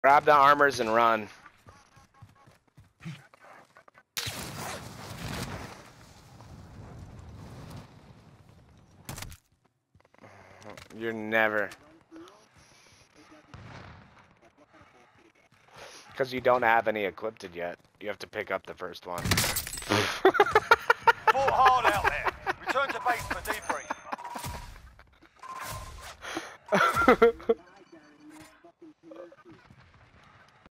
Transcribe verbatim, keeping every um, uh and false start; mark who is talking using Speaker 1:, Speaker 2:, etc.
Speaker 1: Grab the armors and run. You're never. Because you don't have any equipped yet. You have to pick up the first one.
Speaker 2: Fought hard out there. Return to base for debrief.